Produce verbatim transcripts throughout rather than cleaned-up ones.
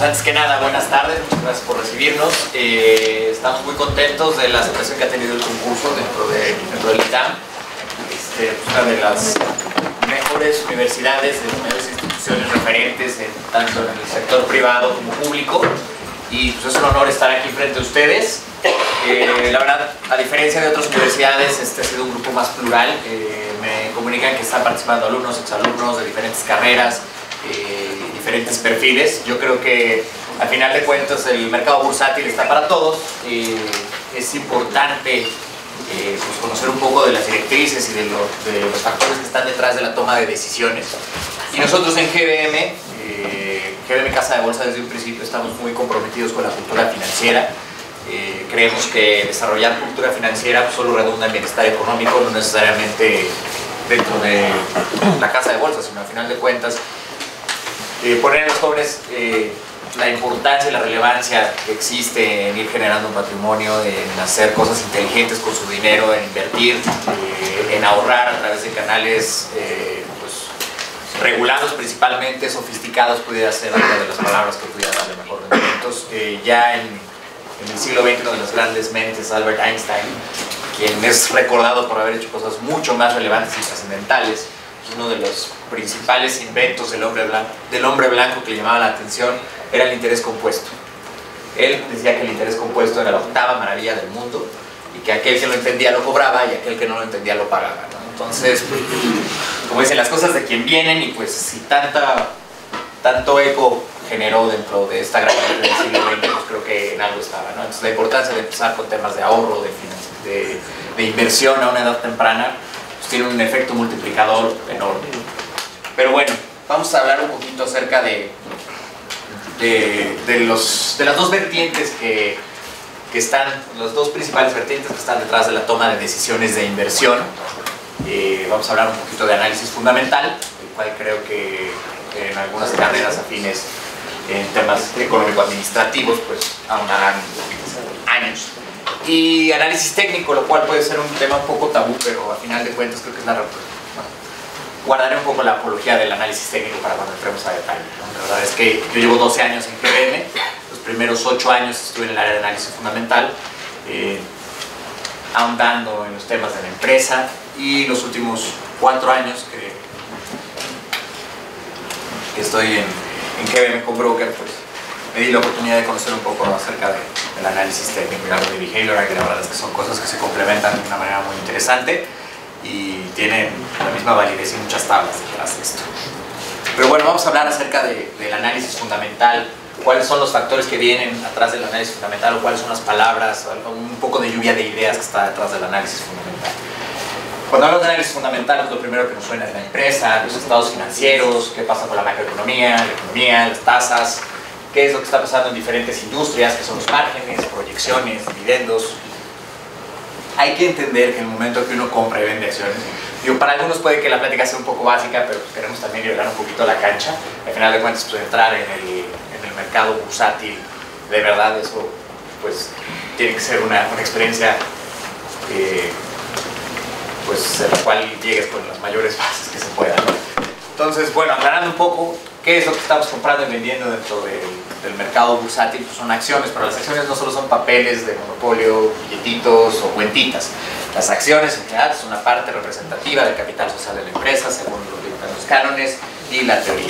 antes que nada, buenas tardes, muchas gracias por recibirnos. Eh, estamos muy contentos de la aceptación que ha tenido el concurso dentro, de, dentro del I T A M. Este, una de las mejores universidades, de las mejores instituciones referentes en, tanto en el sector privado como público. Y pues es un honor estar aquí frente a ustedes. Eh, la verdad, a diferencia de otras universidades, este ha sido un grupo más plural. Eh, me comunican que están participando alumnos, exalumnos de diferentes carreras, eh, diferentes perfiles. Yo creo que al final de cuentas el mercado bursátil está para todos. Eh, es importante eh, pues conocer un poco de las directrices y de, lo, de los factores que están detrás de la toma de decisiones. Y nosotros en G B M, eh, G B M Casa de Bolsa, desde un principio estamos muy comprometidos con la cultura financiera. Eh, creemos que desarrollar cultura financiera pues, solo redunda en bienestar económico, no necesariamente dentro de la casa de bolsa, sino al final de cuentas eh, poner a los jóvenes eh, la importancia y la relevancia que existe en ir generando un patrimonio, en hacer cosas inteligentes con su dinero, en invertir, eh, en ahorrar a través de canales eh, pues, regulados principalmente, sofisticados, pudiera ser una de las palabras que pudiera darle mejor rendimientos. Eh, ya en En el siglo veinte, uno de las grandes mentes, Albert Einstein, quien es recordado por haber hecho cosas mucho más relevantes y trascendentales, uno de los principales inventos del hombre blanco, del hombre blanco que le llamaba la atención era el interés compuesto. Él decía que el interés compuesto era la octava maravilla del mundo y que aquel que lo entendía lo cobraba y aquel que no lo entendía lo pagaba, ¿no? Entonces, como dicen, las cosas de quien vienen, y pues si tanta, tanto eco generó dentro de esta gran parte del siglo veinte, pues creo que en algo estaba, ¿no? Entonces la importancia de empezar con temas de ahorro, de, de, de inversión a una edad temprana, pues tiene un efecto multiplicador enorme. Pero bueno, vamos a hablar un poquito acerca de, de, de, los, de las dos vertientes que, que están, las dos principales vertientes que están detrás de la toma de decisiones de inversión. Eh, vamos a hablar un poquito de análisis fundamental, el cual creo que en algunas carreras afines en temas económico-administrativos pues ahondarán años, y análisis técnico, lo cual puede ser un tema un poco tabú, pero a final de cuentas creo que es la bueno, guardaré un poco la apología del análisis técnico para cuando entremos a detalle, ¿no? La verdad es que yo llevo doce años en G B M, los primeros ocho años estuve en el área de análisis fundamental, eh, ahondando en los temas de la empresa, y los últimos cuatro años que, que estoy en en G B M con Broker, pues me di la oportunidad de conocer un poco acerca de, del análisis técnico y algo de behavioral, que la verdad es que son cosas que se complementan de una manera muy interesante y tienen la misma validez y muchas tablas detrás de esto. Pero bueno, vamos a hablar acerca de, del análisis fundamental, cuáles son los factores que vienen atrás del análisis fundamental, o cuáles son las palabras, un poco de lluvia de ideas que está detrás del análisis fundamental. Cuando hablamos de análisis fundamental, pues lo primero que nos suena es la empresa, los estados financieros, qué pasa con la macroeconomía, la economía, las tasas, qué es lo que está pasando en diferentes industrias, qué son los márgenes, proyecciones, dividendos. Hay que entender que en el momento que uno compra y vende acciones, digo, para algunos puede que la plática sea un poco básica, pero pues queremos también llegar un poquito a la cancha. Al final de cuentas, pues entrar en el, en el mercado bursátil, de verdad, eso pues tiene que ser una, una experiencia eh, pues en la cual llegues con las mayores bases que se puedan. Entonces, bueno, aclarando un poco qué es lo que estamos comprando y vendiendo dentro del, del mercado bursátil, pues son acciones, pero las acciones no solo son papeles de monopolio, billetitos o cuentitas. Las acciones en general son una parte representativa del capital social de la empresa, según lo que dictan los cánones y la teoría.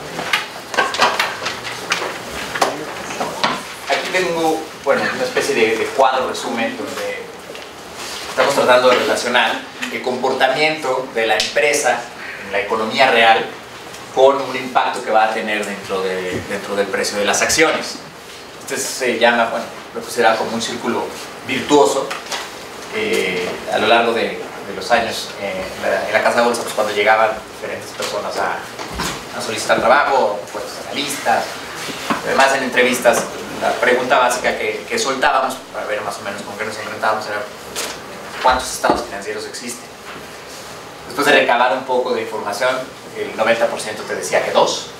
Aquí tengo, bueno, una especie de, de cuadro resumen donde estamos tratando de relacionar el comportamiento de la empresa en la economía real con un impacto que va a tener dentro, de, dentro del precio de las acciones. Este se llama, bueno, lo que será como un círculo virtuoso. Eh, a lo largo de, de los años eh, en, la, en la casa de bolsa, pues cuando llegaban diferentes personas a, a solicitar trabajo, pues analistas, además en entrevistas, la pregunta básica que, que soltábamos para ver más o menos con qué nos enfrentábamos era cuántos estados financieros existen. Después de recabar un poco de información, el noventa por ciento te decía que dos.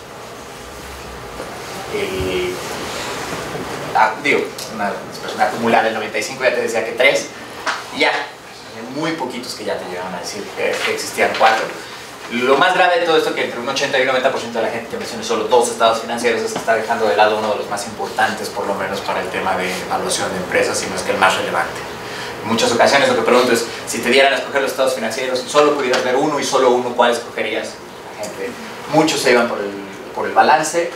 El, ah, digo, una persona acumulada del noventa y cinco ya te decía que tres. Y ya, hay muy poquitos que ya te llegaban a decir que, que existían cuatro. Lo más grave de todo esto, que entre un ochenta y un noventa por ciento de la gente que menciona solo dos estados financieros, es que está dejando de lado uno de los más importantes, por lo menos para el tema de evaluación de empresas, si no es que el más relevante. En muchas ocasiones lo que pregunto es, si te dieran a escoger los estados financieros y solo pudieras ver uno y solo uno, ¿cuál escogerías? La gente, muchos se iban por el, por el balance,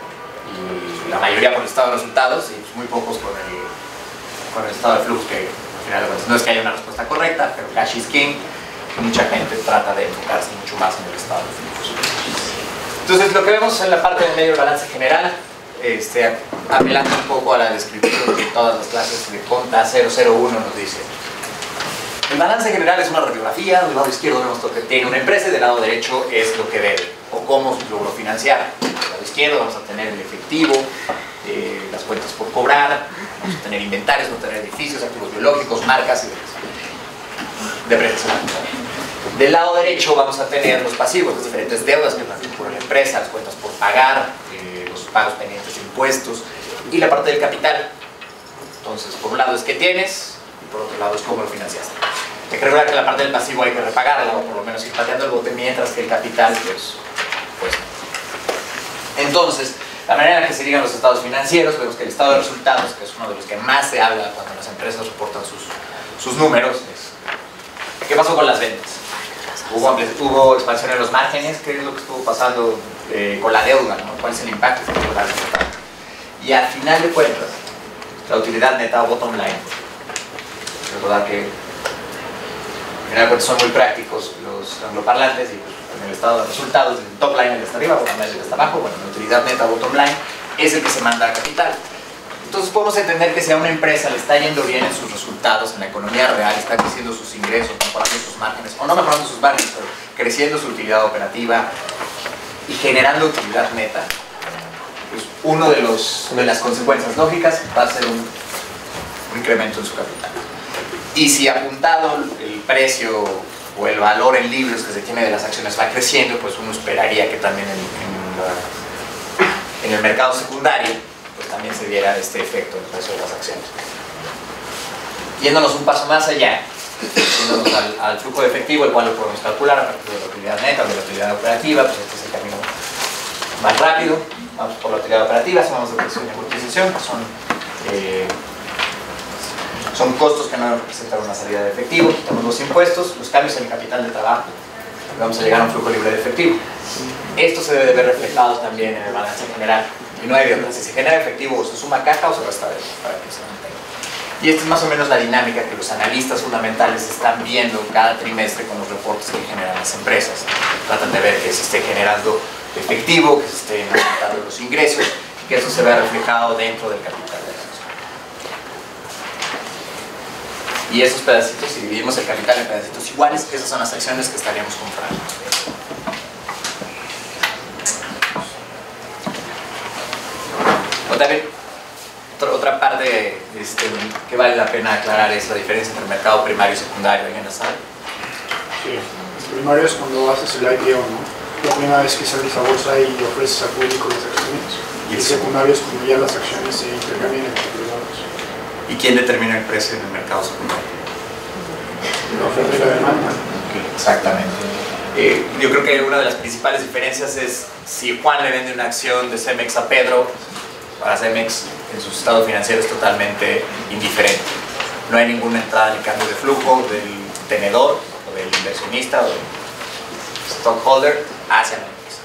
y la mayoría por el estado de resultados, y pues muy pocos por el, por el estado de flujos, que al final de cuentas no es que haya una respuesta correcta, pero cash is king. Mucha gente trata de enfocarse mucho más en el estado de flujos. Entonces, lo que vemos en la parte del medio del balance general, este, apelando un poco a la descripción que todas las clases de Conta cero cero uno nos dice. El balance general es una radiografía. Del lado izquierdo vemos lo que tiene una empresa y del lado derecho es lo que debe o cómo logró financiar. Del lado izquierdo vamos a tener el efectivo, eh, las cuentas por cobrar, vamos a tener inventarios, vamos a tener edificios, activos biológicos, marcas y depreciación. Del lado derecho vamos a tener los pasivos, las diferentes deudas que por la empresa, las cuentas por pagar, eh, los pagos pendientes de impuestos y la parte del capital. Entonces, por un lado es qué tienes y por otro lado es cómo lo financiaste. Hay que recordar que la parte del pasivo hay que repagarla o por lo menos ir pateando el bote, mientras que el capital, pues, pues. Entonces, la manera en la que se ligan los estados financieros, vemos que el estado de resultados, que es uno de los que más se habla cuando las empresas reportan sus, sus números, es ¿qué pasó con las ventas? Hubo, hubo expansión en los márgenes. ¿Qué es lo que estuvo pasando eh, con la deuda, ¿no? ¿Cuál es el impacto que tuvo la deuda? Y al final de cuentas, la utilidad neta o bottom line. Recordar que al final de cuentas son muy prácticos los angloparlantes y pues, en el estado de resultados, el top line el está arriba, bottom line el está abajo. Bueno, la utilidad neta o bottom line es el que se manda a capital. Entonces podemos entender que si a una empresa le está yendo bien en sus resultados, en la economía real, está creciendo sus ingresos, mejorando sus márgenes, o no mejorando sus márgenes, pero creciendo su utilidad operativa y generando utilidad neta, pues uno de, los, de las consecuencias lógicas va a ser un, un incremento en su capital. Y si apuntado el precio o el valor en libros que se tiene de las acciones va creciendo, pues uno esperaría que también en, en, la, en el mercado secundario pues también se diera este efecto en el precio de las acciones. Yéndonos un paso más allá, yéndonos al, al flujo de efectivo, el cual lo podemos calcular a partir de la utilidad neta o de la utilidad operativa, pues este es el camino más rápido. Vamos por la utilidad operativa, sumamos depreciación y amortización, que son, eh, son costos que no representan una salida de efectivo. Quitamos los impuestos, los cambios en el capital de trabajo, y vamos a llegar a un flujo libre de efectivo. Esto se debe ver reflejado también en el balance general. Y no hay de otra, si se genera efectivo o se suma caja o se resta de para que se mantenga. Y esta es más o menos la dinámica que los analistas fundamentales están viendo cada trimestre con los reportes que generan las empresas. Tratan de ver que se esté generando efectivo, que se estén aumentando los ingresos, y que eso se vea reflejado dentro del capital de la acción. Y esos pedacitos, si dividimos el capital en pedacitos iguales, esas son las acciones que estaríamos comprando. También, otra parte este, que vale la pena aclarar es la diferencia entre el mercado primario y secundario. ¿Alguien la sabe? Sí, el primario es cuando haces el I P O, ¿no? La primera vez que sales a bolsa y ofreces al público las acciones. Y el secundario es cuando ya las acciones se intercambian entre privados. ¿Y quién determina el precio en el mercado secundario? La oferta y la demanda. Okay, exactamente. Eh, yo creo que una de las principales diferencias es si Juan le vende una acción de Cemex a Pedro. Para Cemex, en su estado financiero es totalmente indiferente. No hay ninguna entrada ni cambio de flujo del tenedor o del inversionista o del stockholder hacia la empresa.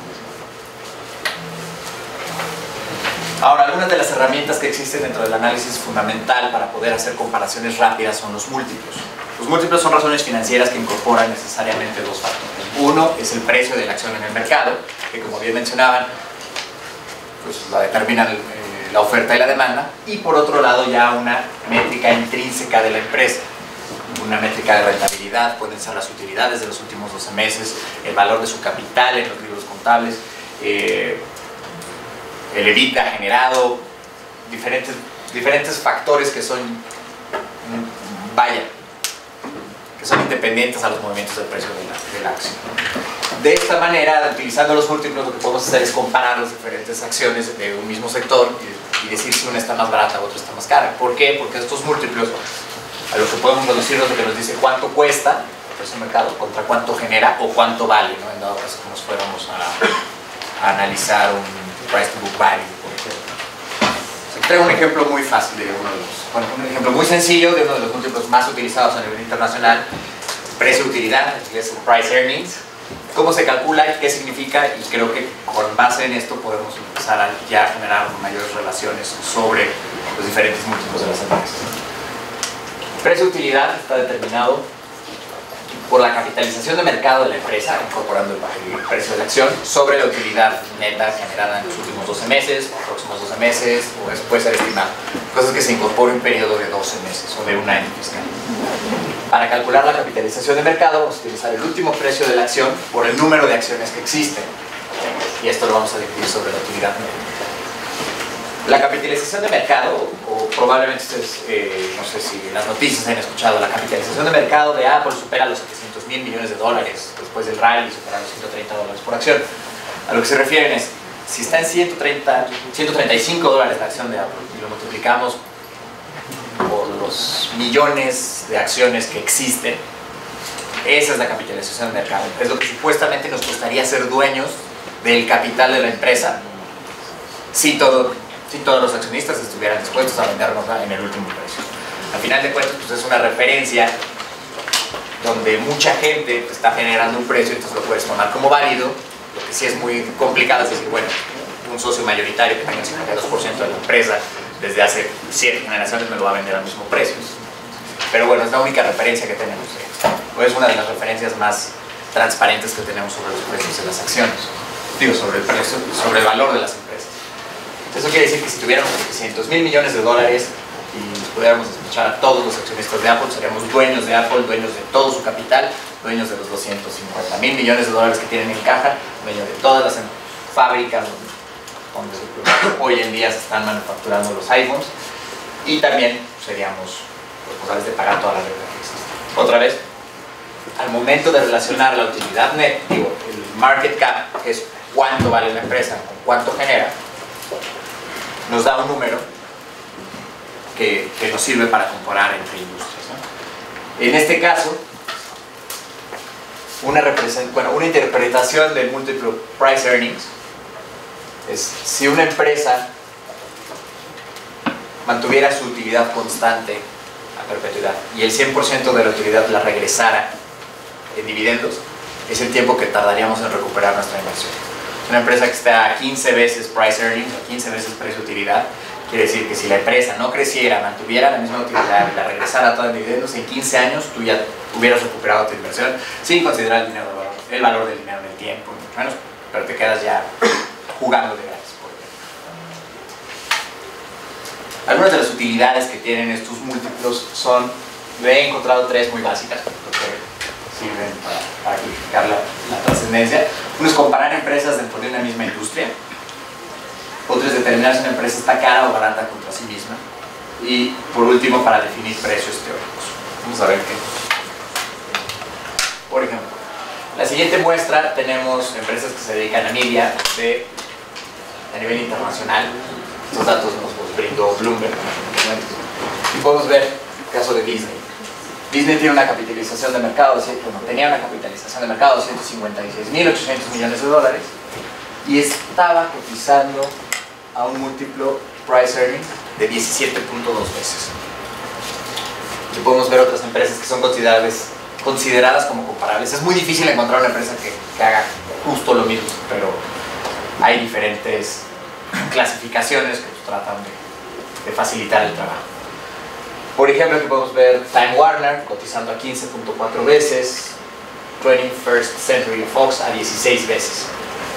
Ahora, algunas de las herramientas que existen dentro del análisis fundamental para poder hacer comparaciones rápidas son los múltiplos. Los múltiplos son razones financieras que incorporan necesariamente dos factores. Uno es el precio de la acción en el mercado, que como bien mencionaban, pues la determinan eh, la oferta y la demanda, y por otro lado ya una métrica intrínseca de la empresa, una métrica de rentabilidad, pueden ser las utilidades de los últimos doce meses, el valor de su capital en los libros contables, eh, el EBITDA generado, diferentes, diferentes factores que son, vaya, que son independientes a los movimientos del precio de la, de la acción. De esta manera, utilizando los múltiplos, lo que podemos hacer es comparar las diferentes acciones de un mismo sector y, y decir si una está más barata o otra está más cara. ¿Por qué? Porque estos múltiplos, a lo que podemos reducirnos, lo que nos dice cuánto cuesta precio de mercado contra cuánto genera o cuánto vale, ¿no? En dado caso que nos fuéramos a, a analizar un price to book value, por ejemplo. O sea, traigo un ejemplo muy fácil de uno de los, bueno, un ejemplo muy sencillo de uno de los múltiplos más utilizados a nivel internacional, precio-utilidad, que es el price earnings. ¿Cómo se calcula y qué significa? Y creo que con base en esto podemos empezar a ya generar mayores relaciones sobre los diferentes múltiplos de las empresas. Precio-utilidad está determinado por la capitalización de mercado de la empresa, incorporando el precio de la acción, sobre la utilidad neta generada en los últimos doce meses, los próximos doce meses, o eso puede ser estimado. Cosas que se incorporan en un periodo de doce meses o de un año fiscal. Para calcular la capitalización de mercado, vamos a utilizar el último precio de la acción por el número de acciones que existen. Y esto lo vamos a dividir sobre la utilidad neta. La capitalización de mercado, o probablemente ustedes, eh, no sé si en las noticias han escuchado, la capitalización de mercado de Apple supera los setecientos mil millones de dólares después del rally, supera los ciento treinta dólares por acción. A lo que se refieren es, si está en ciento treinta, ciento treinta y cinco dólares la acción de Apple y lo multiplicamos por los millones de acciones que existen, esa es la capitalización de mercado. Es lo que supuestamente nos costaría ser dueños del capital de la empresa si todo si todos los accionistas estuvieran dispuestos a vendernos en el último precio. Al final de cuentas, pues es una referencia donde mucha gente está generando un precio, entonces lo puedes tomar como válido. Lo que sí es muy complicado es decir, bueno, un socio mayoritario que tenga el cincuenta y dos por ciento de la empresa desde hace siete generaciones me lo va a vender al mismo precio. Pero bueno, es la única referencia que tenemos. O es una de las referencias más transparentes que tenemos sobre los precios de las acciones. Digo, sobre el precio, sobre el valor de las empresas. Eso quiere decir que si tuviéramos setecientos mil millones de dólares y pudiéramos despachar a todos los accionistas de Apple, seríamos dueños de Apple, dueños de todo su capital, dueños de los doscientos cincuenta mil millones de dólares que tienen en caja, dueños de todas las fábricas donde hoy en día se están manufacturando los iPhones, y también seríamos responsables de pagar toda la deuda que existe. Otra vez, al momento de relacionar la utilidad net, digo, el market cap, que es cuánto vale la empresa, con cuánto genera, nos da un número que, que nos sirve para comparar entre industrias, ¿no? En este caso, una, bueno, una interpretación del múltiplo price earnings es si una empresa mantuviera su utilidad constante a perpetuidad y el cien por ciento de la utilidad la regresara en dividendos, es el tiempo que tardaríamos en recuperar nuestra inversión. Una empresa que está a quince veces price earnings, o quince veces precio utilidad, quiere decir que si la empresa no creciera, mantuviera la misma utilidad y la regresara toda en dividendos, en quince años tú ya hubieras recuperado tu inversión sin considerar el dinero de valor, el valor del dinero en el tiempo, mucho menos, pero te quedas ya jugando de gratis, por ejemplo. Algunas de las utilidades que tienen estos múltiplos son, yo he encontrado tres muy básicas, porque sirven para, para clarificar la, la trascendencia. Uno es comparar empresas dentro de una misma industria. Otro es determinar si una empresa está cara o barata contra sí misma. Y por último, para definir precios teóricos. Vamos a ver qué. Por ejemplo, la siguiente muestra tenemos empresas que se dedican a media de, a nivel internacional. Estos datos nos los brindó Bloomberg. Y podemos ver el caso de Disney. Disney tiene una capitalización de mercado, bueno, tenía una capitalización de mercado de ciento cincuenta y seis mil ochocientos millones de dólares y estaba cotizando a un múltiplo price earnings de diecisiete punto dos veces. Y podemos ver otras empresas que son considerables, consideradas como comparables. Es muy difícil encontrar una empresa que, que haga justo lo mismo, pero hay diferentes clasificaciones que tratan de, de facilitar el trabajo. Por ejemplo, aquí podemos ver Time Warner cotizando a quince punto cuatro veces, twenty-first Century Fox a dieciséis veces.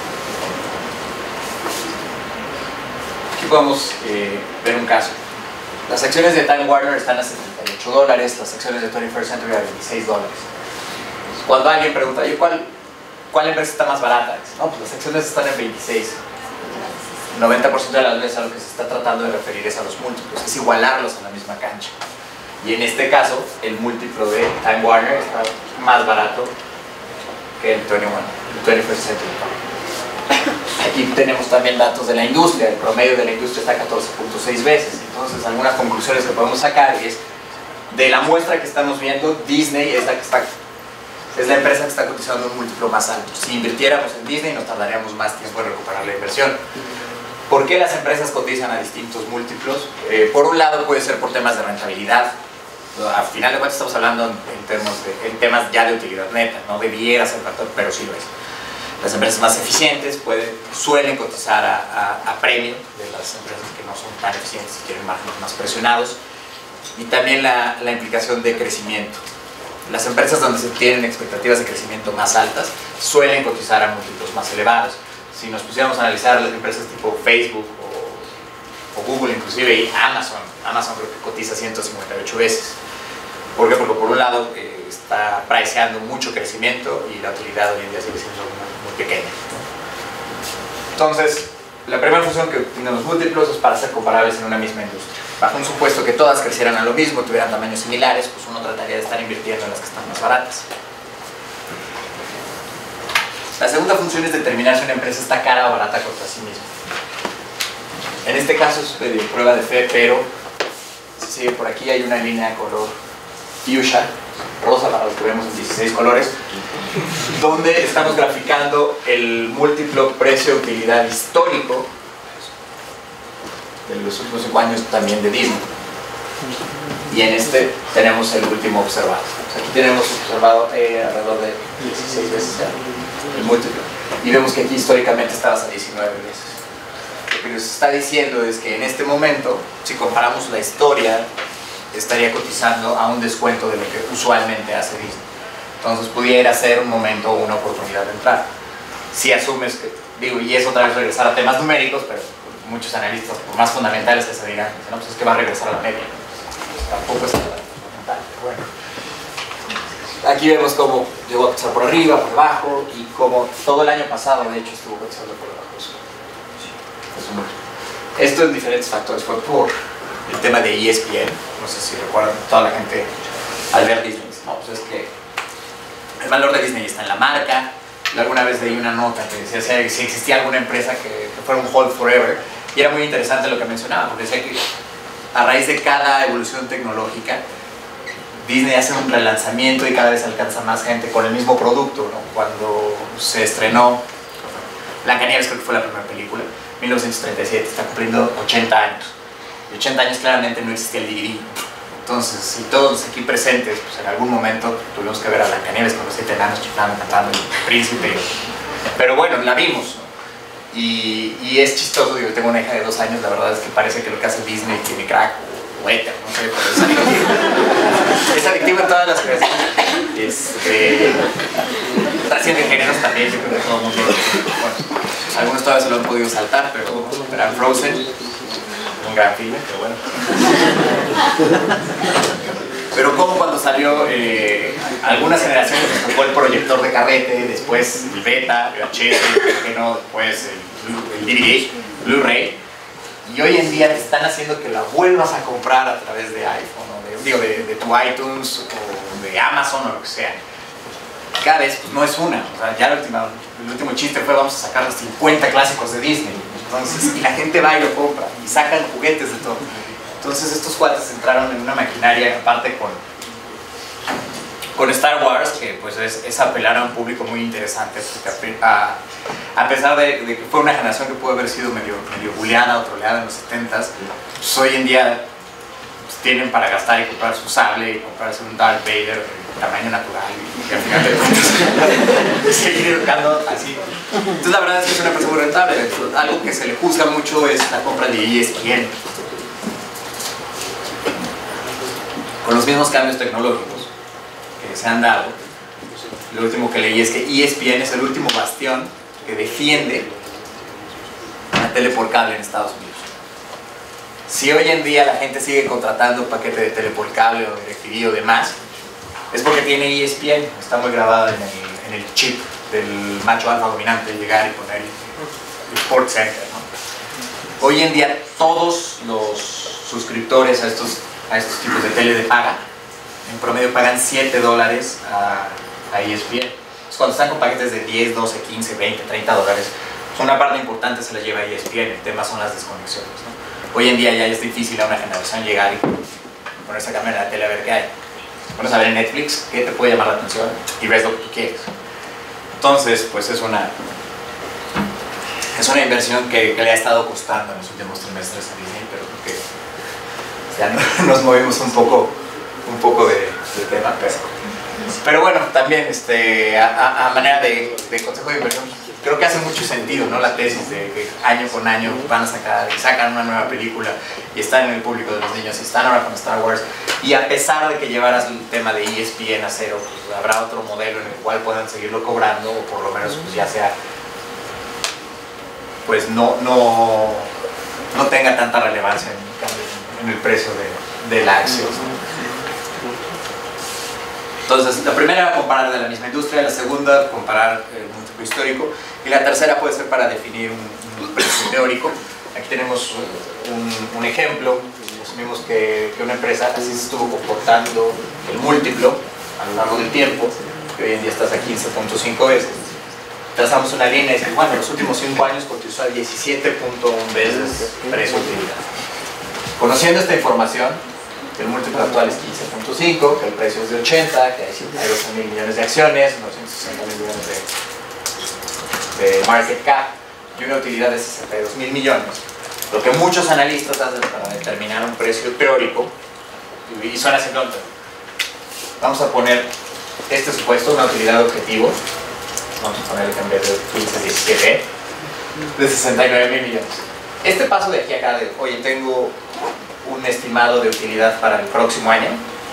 Aquí podemos eh, ver un caso. Las acciones de Time Warner están a setenta y ocho dólares, las acciones de twenty-first Century a veintiséis dólares. Cuando alguien pregunta, ¿cuál, ¿cuál empresa está más barata? No, pues las acciones están en veintiséis. El noventa por ciento de las veces a lo que se está tratando de referir es a los múltiplos, es igualarlos en la misma cancha. Y en este caso, el múltiplo de Time Warner está más barato que el twenty-first Century. Aquí tenemos también datos de la industria, el promedio de la industria está a catorce punto seis veces. Entonces, algunas conclusiones que podemos sacar es, de la muestra que estamos viendo, Disney es la que está es la empresa que está cotizando un múltiplo más alto. Si invirtiéramos en Disney nos tardaríamos más tiempo en recuperar la inversión. ¿Por qué las empresas cotizan a distintos múltiplos? Eh, por un lado puede ser por temas de rentabilidad. Al final de cuentas estamos hablando en, temas de, en temas ya de utilidad neta, no debiera ser factor, pero sí lo es. Las empresas más eficientes pueden, suelen cotizar a, a, a premio de las empresas que no son tan eficientes y quieren márgenes más presionados. Y también la, la implicación de crecimiento. Las empresas donde se tienen expectativas de crecimiento más altas suelen cotizar a múltiplos más elevados. Si nos pusiéramos a analizar las empresas tipo Facebook o, o Google inclusive y Amazon, Amazon creo que cotiza ciento cincuenta y ocho veces. ¿Por qué? Porque por un lado eh, está priceando mucho crecimiento y la utilidad hoy en día sigue siendo muy, muy pequeña. Entonces, la primera función que tienen los múltiplos es para ser comparables en una misma industria. Bajo un supuesto que todas crecieran a lo mismo, tuvieran tamaños similares, pues uno trataría de estar invirtiendo en las que están más baratas. La segunda función es determinar si una empresa está cara o barata contra sí misma. En este caso es de prueba de fe, pero si sigue por aquí hay una línea de color fuchsia, rosa para los que vemos en dieciséis colores, donde estamos graficando el múltiplo precio-utilidad histórico de los últimos cinco años también de Disney. Y en este tenemos el último observado. O sea, aquí tenemos observado eh, alrededor de dieciséis veces el múltiplo. Y vemos que aquí históricamente estabas a diecinueve veces. Lo que nos está diciendo es que en este momento, si comparamos la historia, estaría cotizando a un descuento de lo que usualmente hace Disney. Entonces pudiera ser un momento o una oportunidad de entrar. Si asumes que, digo, y es otra vez regresar a temas numéricos, pero muchos analistas, por más fundamentales que se digan, no, pues es que va a regresar a la media. Pues tampoco es tan fundamental, pero bueno. Aquí vemos cómo llegó a cotizar por arriba, por abajo, y como todo el año pasado, de hecho, estuvo cotizando por debajo. Esto en diferentes factores. Fue por el tema de E S P N, no sé si recuerdan toda la gente al ver Disney. No, pues es que el valor de Disney está en la marca. Yo alguna vez leí una nota que decía si existía alguna empresa que, que fuera un hold forever, y era muy interesante lo que mencionaba, porque decía que a raíz de cada evolución tecnológica Disney hace un relanzamiento y cada vez alcanza más gente con el mismo producto, ¿no? Cuando se estrenó Blancanieves, creo que fue la primera película, mil novecientos treinta y siete, está cumpliendo ochenta años, y ochenta años claramente no existía el D V D. Entonces, si todos los aquí presentes, pues en algún momento tuvimos que ver a Blancanieves con los siete enanos chiflando, cantando el príncipe, pero bueno, la vimos, ¿no? y, y es chistoso. Digo, tengo una hija de dos años, la verdad es que parece que lo que hace Disney tiene crack o éter, no sé, pero es adictivo. Es adictivo en todas las creaciones. Este, trasciende géneros también, yo creo que todo el mundo, bueno, algunos todavía se lo han podido saltar, pero verán Frozen, un gran filme, pero bueno. Pero como cuando salió, eh, algunas generaciones nos tocó el proyector de carrete, después el beta, el H S, que no, después el, el D V D, Blu-ray, y hoy en día te están haciendo que la vuelvas a comprar a través de iPhone, o de, digo, de, de tu iTunes, o de Amazon, o lo que sea. Cada vez pues, no es una, o sea, ya el último, el último chiste fue vamos a sacar los cincuenta clásicos de Disney. Entonces, y la gente va y lo compra, y sacan juguetes de todo. Entonces estos cuates entraron en una maquinaria, aparte con, con Star Wars, que pues es, es apelar a un público muy interesante, porque a, a pesar de, de que fue una generación que pudo haber sido medio, medio buleada o troleada en los setentas, pues hoy en día pues, tienen para gastar y comprar su sable, y comprarse un Darth Vader de tamaño natural, y, y al final de cuentas seguir educando así. Entonces la verdad es que es una empresa muy rentable. Algo que se le juzga mucho es la compra de E S P N. Con los mismos cambios tecnológicos que se han dado, lo último que leí es que E S P N es el último bastión que defiende la tele por cable en Estados Unidos. Si hoy en día la gente sigue contratando un paquete de tele por cable o DirecTV o demás, es porque tiene E S P N, está muy grabada en el, en el chip del macho alfa dominante, llegar y poner el Sport Center, ¿no? Hoy en día todos los suscriptores a estos, a estos tipos de tele de paga, en promedio pagan siete dólares a, a E S P N. Entonces, cuando están con paquetes de diez, doce, quince, veinte, treinta dólares, una parte importante se la lleva a E S P N. El tema son las desconexiones, ¿no? Hoy en día ya es difícil a una generación llegar y ponerse a cambiar la tele a ver qué hay. pones a ver en Netflix qué te puede llamar la atención y ves lo que tú quieres. Entonces, pues es una, es una inversión que, que le ha estado costando en los últimos trimestres a Disney, pero creo que ya nos movimos un poco, un poco de, del tema. Pero, pero bueno, también este, a, a manera de, de consejo de inversión, creo que hace mucho sentido, ¿no? La tesis de que año con año van a sacar y sacan una nueva película y están en el público de los niños y están ahora con Star Wars, y a pesar de que llevaras el tema de E S P N a cero, pues habrá otro modelo en el cual puedan seguirlo cobrando, o por lo menos pues ya sea, pues no, no, no tenga tanta relevancia en, en el precio de, de la acción. Entonces, la primera era comparar de la misma industria, la segunda, comparar el múltiplo histórico, y la tercera puede ser para definir un, un precio teórico. Aquí tenemos un, un ejemplo. Asumimos que, que una empresa así se estuvo comportando el múltiplo a lo largo del tiempo, que hoy en día estás a quince punto cinco veces. Trazamos una línea y decimos, bueno, en los últimos cinco años cotizó a diecisiete punto uno veces precio-utilidad. Conociendo esta información, que el múltiplo actual es quince punto cinco, que el precio es de ochenta, que hay doce mil millones de acciones, novecientos sesenta mil millones de, de market cap y una utilidad de sesenta y dos mil millones. Lo que muchos analistas hacen para determinar un precio teórico, y suena así pronto. Vamos a poner este supuesto, una utilidad de objetivo, vamos a poner que en vez de quince, diecisiete, de sesenta y nueve mil millones. Este paso de aquí a acá, de, oye, tengo un estimado de utilidad para el próximo año,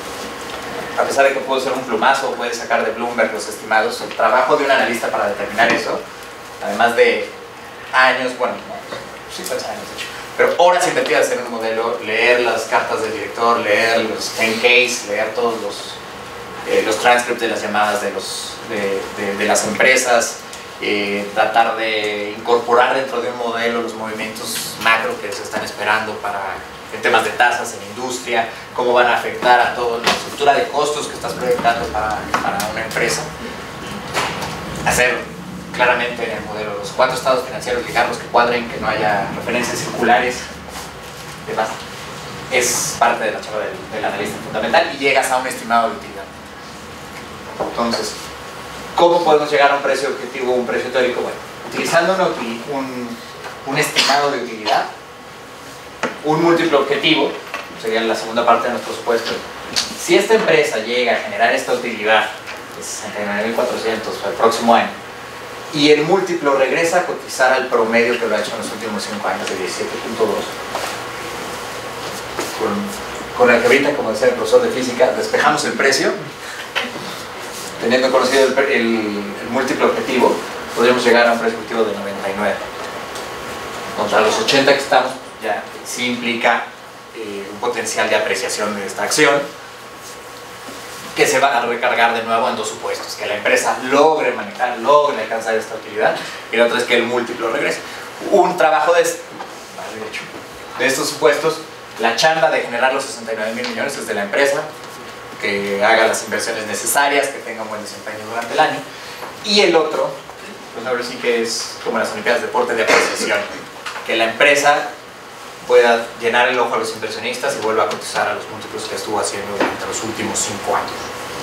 a pesar de que puede ser un plumazo, puede sacar de Bloomberg los estimados, el trabajo de un analista para determinar eso, además de años, bueno, sí, pues años de hecho, pero horas invertidas en un modelo, leer las cartas del director, leer los ten Ks, leer todos los, eh, los transcripts de las llamadas de, los, de, de, de las empresas, eh, tratar de incorporar dentro de un modelo los movimientos macro que se están esperando para en temas de tasas, en industria, cómo van a afectar a toda la estructura de costos que estás proyectando para, para una empresa. Hacer claramente en el modelo los cuatro estados financieros, ligarlos que cuadren, que no haya referencias circulares, demás. Es parte de la chava del, del analista fundamental y llegas a un estimado de utilidad. Entonces, ¿cómo podemos llegar a un precio objetivo o un precio teórico? Bueno, utilizando una, un, un estimado de utilidad, un múltiplo objetivo, sería la segunda parte de nuestro supuesto. Si esta empresa llega a generar esta utilidad de sesenta y nueve mil cuatrocientos para el próximo año y el múltiplo regresa a cotizar al promedio que lo ha hecho en los últimos cinco años de diecisiete punto dos, con, con el que ahorita, como decía el profesor de física, despejamos el precio, teniendo conocido el, el, el múltiplo objetivo, podríamos llegar a un precio objetivo de noventa y nueve. Contra los ochenta que estamos, ya sí implica eh, un potencial de apreciación de esta acción que se va a recargar de nuevo en dos supuestos: que la empresa logre manejar, logre alcanzar esta utilidad, y la otra es que el múltiplo regrese. Un trabajo de, este, de, hecho, de estos supuestos, la chamba de generar los sesenta y nueve mil millones es de la empresa, que haga las inversiones necesarias, que tenga un buen desempeño durante el año, y el otro, pues ahora sí que es como las Olimpiadas de Deporte de apreciación, que la empresa pueda llenar el ojo a los inversionistas y vuelva a cotizar a los múltiplos que estuvo haciendo durante los últimos cinco años.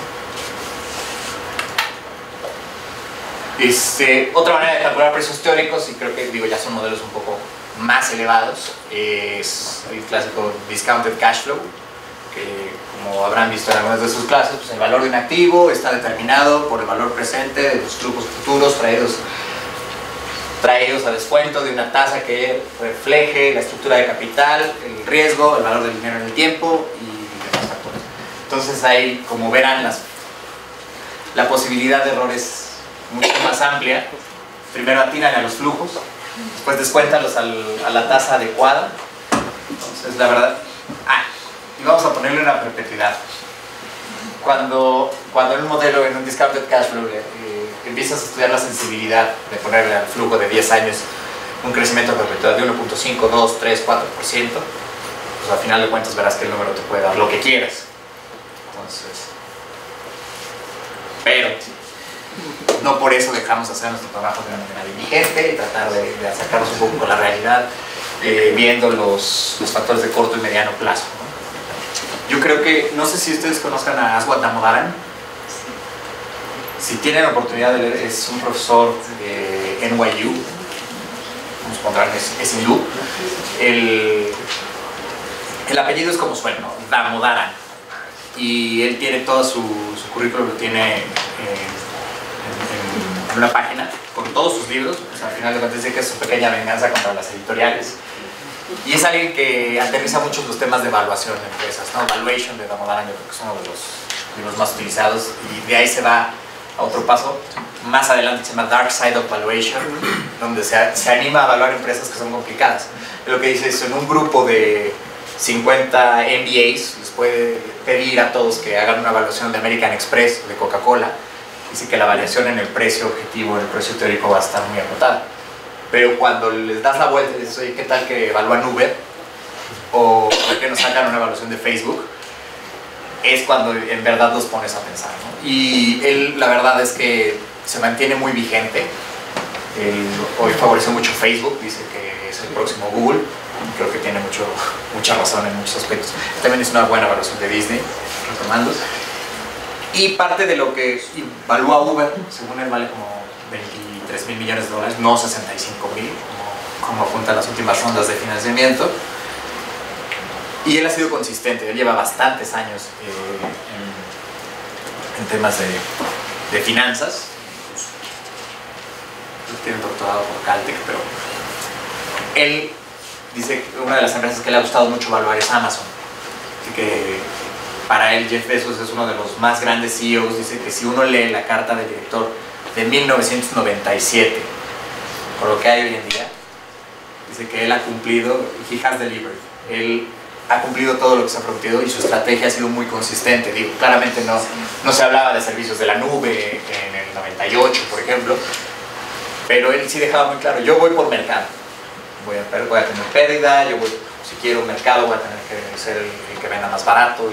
Este, otra manera de calcular precios teóricos, y creo que digo ya son modelos un poco más elevados, es el clásico discounted cash flow, que como habrán visto en algunas de sus clases, pues el valor de un activo está determinado por el valor presente de los flujos futuros traídos traídos a descuento de una tasa que refleje la estructura de capital, el riesgo, el valor del dinero en el tiempo y demás factores. Entonces ahí, como verán, las, la posibilidad de error es mucho más amplia. Primero atinan a los flujos, después descuéntalos al, a la tasa adecuada. Entonces la verdad, ah, y vamos a ponerle una perpetuidad. Cuando, cuando en un modelo, en un discounted cash flow, eh, empiezas a estudiar la sensibilidad de ponerle al flujo de diez años un crecimiento de perpetuidad de uno punto cinco, dos, tres, cuatro por ciento, pues al final de cuentas verás que el número te puede dar lo que quieras. Entonces, pero no por eso dejamos de hacer nuestro trabajo de una manera diligente y tratar de, de acercarnos un poco con la realidad, eh, viendo los, los factores de corto y mediano plazo, ¿no? Yo creo que, no sé si ustedes conozcan a Aswad Damodaran. Si tienen la oportunidad de leer, es un profesor de N Y U, nos pondrán, es, es hindú. El, el apellido es como suena, ¿no? Damodaran. Y él tiene todo su, su currículum, lo tiene eh, en, en, en una página con todos sus libros. Pues al final de cuentas dice que es su pequeña venganza contra las editoriales. Y es alguien que aterriza mucho los temas de evaluación de empresas, ¿no? Valuation de Damodaran, yo creo que es uno de los libros más utilizados. Y de ahí se va a otro paso. Más adelante se llama Dark Side of Valuation, donde se, se anima a evaluar empresas que son complicadas. Lo que dice es, en un grupo de cincuenta M B As, les puede pedir a todos que hagan una evaluación de American Express o de Coca-Cola. Dice que la variación en el precio objetivo, en el precio teórico, va a estar muy acotada. Pero cuando les das la vuelta y dices, oye, ¿qué tal que evalúan Uber? O que nos sacan una evaluación de Facebook, es cuando en verdad los pones a pensar, ¿no? Y él, la verdad es que se mantiene muy vigente. Él hoy favorece mucho Facebook, dice que es el próximo Google. Creo que tiene mucho, mucha razón en muchos aspectos. También es una buena evaluación de Disney, retomando. Y parte de lo que evalúa Uber, según él, vale como veintitrés mil millones de dólares, no sesenta y cinco mil, como, como apuntan las últimas rondas de financiamiento. Y él ha sido consistente, él lleva bastantes años eh, en, en temas de, de finanzas. Él tiene un doctorado por Caltech, pero él dice que una de las empresas que le ha gustado mucho evaluar es Amazon. Así que para él Jeff Bezos es uno de los más grandes C E Os. Dice que si uno lee la carta del director de mil novecientos noventa y siete, por lo que hay hoy en día, dice que él ha cumplido, he has delivered. Él ha cumplido todo lo que se ha prometido y su estrategia ha sido muy consistente. Digo, claramente no, no se hablaba de servicios de la nube en el noventa y ocho, por ejemplo, pero él sí dejaba muy claro, yo voy por mercado, voy a, voy a tener pérdida, yo voy, si quiero un mercado voy a tener que ser el, el que venda más barato.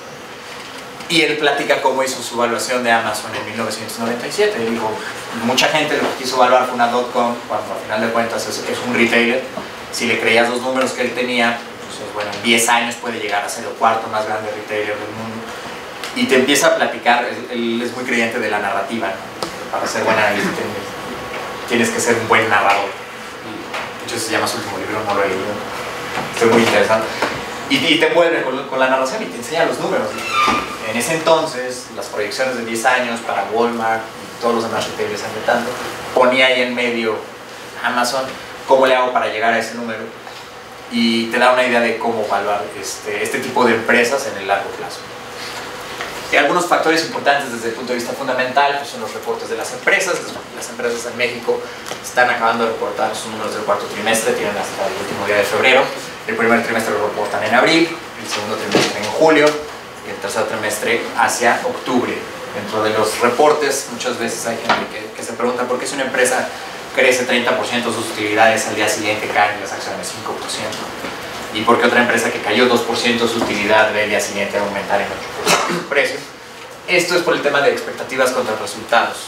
Y, y él platica cómo hizo su evaluación de Amazon en mil novecientos noventa y siete. Él dijo, mucha gente lo que quiso evaluar fue una dot-com, cuando al final de cuentas es, es un retailer. Si le creías los números que él tenía, pues bueno, en diez años puede llegar a ser el cuarto más grande retailer del mundo. Y te empieza a platicar, él, él es muy creyente de la narrativa, ¿no? Para ser buen analista tienes que ser un buen narrador. De hecho se llama su último libro, no lo he leído. Estoy muy interesado. Y, y te envuelve con, con la narración y te enseña los números. En ese entonces, las proyecciones de diez años para Walmart y todos los demás retailers han tanto, ponía ahí en medio Amazon, ¿cómo le hago para llegar a ese número? Y te da una idea de cómo evaluar este, este tipo de empresas en el largo plazo. Y algunos factores importantes desde el punto de vista fundamental pues son los reportes de las empresas. Las empresas en México están acabando de reportar sus números del cuarto trimestre, tienen hasta el último día de febrero. El primer trimestre lo reportan en abril, el segundo trimestre en julio y el tercer trimestre hacia octubre. Dentro de los reportes muchas veces hay gente que, que se pregunta por qué si una empresa crece treinta por ciento sus utilidades, al día siguiente caen las acciones cinco por ciento. Y porque otra empresa que cayó dos por ciento su utilidad ve el día siguiente aumentar en ocho por ciento su precio. Esto es por el tema de expectativas contra resultados.